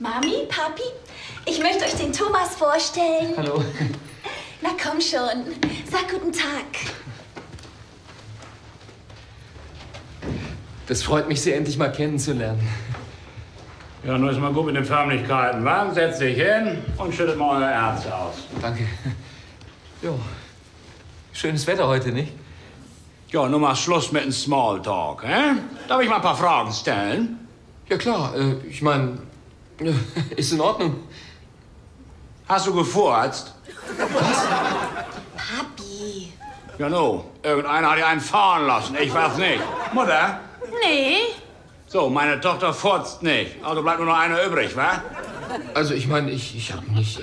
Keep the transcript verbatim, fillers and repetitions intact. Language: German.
Mami, Papi, ich möchte euch den Thomas vorstellen. Hallo. Na komm schon, sag guten Tag. Das freut mich sehr, endlich mal kennenzulernen. Ja, nur ist mal gut mit den Förmlichkeiten, wa? Setzt dich hin und schüttet mal euer Herz aus. Danke. Jo. Schönes Wetter heute, nicht? Ja, nun mal Schluss mit dem Smalltalk, hä? Darf ich mal ein paar Fragen stellen? Ja, klar. Äh, ich meine, ist in Ordnung. Hast du gefurzt? Papi. Ja, no. Irgendeiner hat dir einen fahren lassen. Ich weiß nicht. Mutter? Nee. So, meine Tochter furzt nicht. Also bleibt nur noch eine übrig, wa? Also, ich meine, ich, ich habe nicht...